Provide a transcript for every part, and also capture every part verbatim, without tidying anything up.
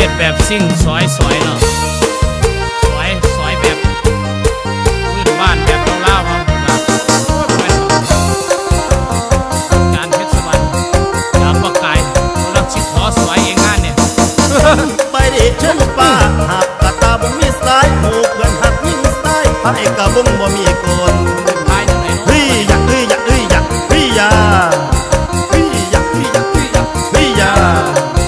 ฮ็ดแบบซิ่งสอยสอยเนาะสอยสอยแบบพื้นบ้านแบบเล่าๆครับการเพชรสวรรค์ยามปากกายเราชิดขอสวยเองงานเนี่ยไปดิเช่นป้าหักกะตาบ่มีสายหมู่เพื่อนหักยิ่งสายพายกะบุ้งบ่มีโกนเฮ้ยอยากเฮ้ยอยากเฮ้ยอยากเฮ้ยอยากเฮ้ยอยากเฮ้ยอยากเฮ้ยอยากเฮ้ยอยาก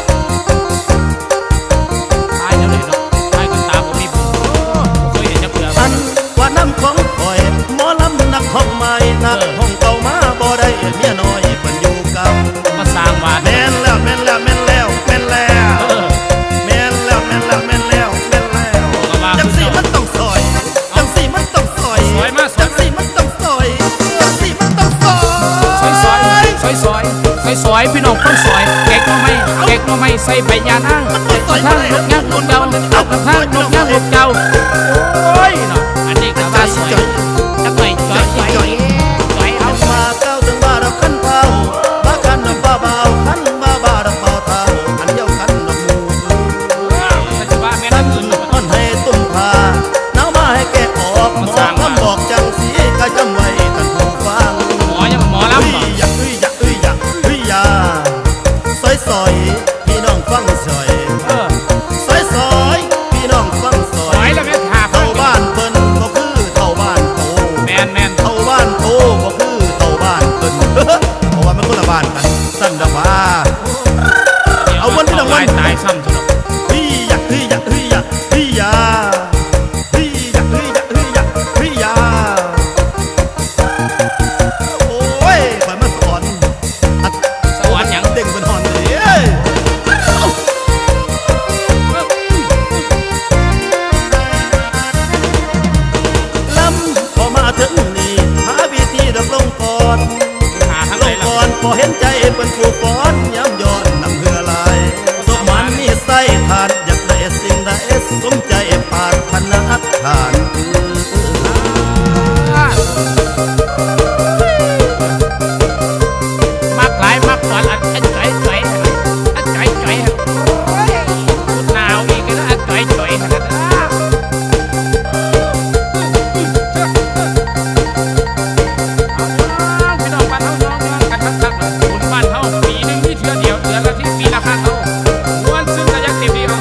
ตายแล้วเลยเนาะตายกะตาบ่มีบุญเคยเห็นจักเทื่ออันว่าน้ำของข่อยหมอลำนักห้องใหม่นักห้องเก่ามาบ่ได้เมียน้อยเพิ่นอยู่กับมาสร้างบ้านแม่นแล้วแม่นแล้วแม่นแล้วแม่นแล้วแม่นแล้วแม่นแล้วแม่นแล้วแม่นแล้วจังสิมันต้องซอยจังสิมันต้องซอยจังสิมันต้องซอยจังสิมันต้องซอยซอยซอยซอยซอยซอยพี่น้องคนซอยเก๊กน้อไม่เก๊กน้อไม่ใส่ใบยานั่งทางนกยักษ์นกเจ้านกทางนกยักษ์นกเจ้าโอ้ยเนาะอันนี้ก็ว่าซอยจักหน่อยจอยจอยจอยเอามาเก้าถึงบ้าเราขั้นเท้าบ้าขั้นน้ำบ้าเบาขั้นบ้าบ้าเราเบาเท้าอันเดียวกันน้ำมูตั้งอ่อนให้ตุ้มพาหนาวมาให้แกออกหมอคำบอกจังสีก็จำไว้กันผู้ฟังหมอยังหมอลำบ่อยากเอ้ยอยากเอ้ยอยากเอ้ยอยากซอยซอยพี่น้องฟังซอยซอยซอยพี่น้องฟังซอยเท่าบ้านเพิ่นก็คือเท่าบ้านโตแมนแมนเท่าบ้านโตก็คือเท่าบ้านเพิ่นเพราะว่ามันคนละบ้านกันสั้นดาว่าเอาวันที่รางวัลตายซ้ำสุดพี่อยากพี่อยากพี่อยากพี่อยากพี่อยากพี่อยากพี่อยากพี่อยากโอ้ยข่อยมาสอนสอนหยังเด้งบนหอนเลยลำพอมาถึงนี่หาวิธีดำลงก่อนลงก่อนพอเห็นใจเป็นผู้ฟ้อนย้ำย้อนนำเหือลายสมมันมีไส้ทานอยากได้สิ่งใดสมใจปาดพนักทานมักหลายมักสอนอันอันจ่อยจ่อยอันจ่อยจ่อยพูดหนาวอีกนะอันจ่อยจ่อยพี่น้องบ้านเฮาน้องกันทักๆบุญบ้านเฮาปีนึงมีเทื่อเดียวเดือนละที่ปีละครั้งเฮาม่วนซึ่งระยะสิบปีเฮา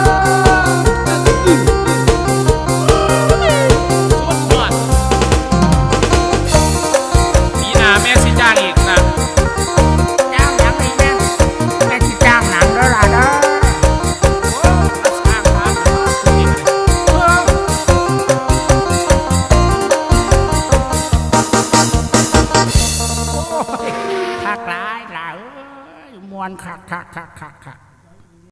ปีหน้าแม่สิจ้างอีกนะจ้างยังไงแม่แม่ที่จ้างหนังแล้วล่ะเด้อจ้างครับคักหลายหลายมวนคักคักคักคักคัก